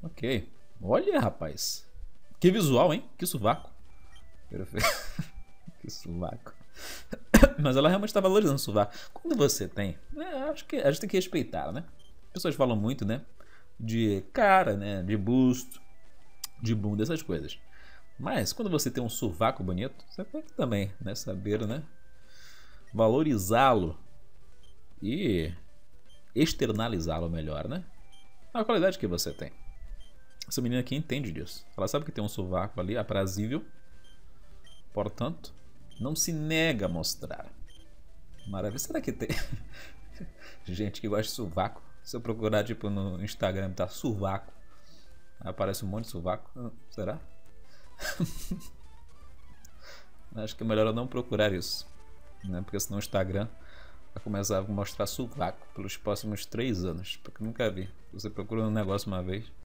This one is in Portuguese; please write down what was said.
Ok. Olha, rapaz. Que visual, hein? Que sovaco. Perfeito. Que sovaco. Mas ela realmente está valorizando o sovaco. Quando você tem, acho que a gente tem que respeitar, né? As pessoas falam muito, né? De cara, né? De busto, de bunda, essas coisas. Mas quando você tem um sovaco bonito, você tem que também, né? Saber, né? Valorizá-lo e externalizá-lo melhor, né? A qualidade que você tem. Essa menina aqui entende disso. Ela sabe que tem um sovaco ali aprazível. Portanto, não se nega a mostrar. Maravilha. Será que tem gente que gosta de sovaco? Se eu procurar tipo no Instagram, tá sovaco, aparece um monte de sovaco. Será? Acho que é melhor eu não procurar isso, né? Porque senão o Instagram vai começar a mostrar sovaco pelos próximos 3 anos. Porque eu nunca vi. Você procura um negócio uma vez,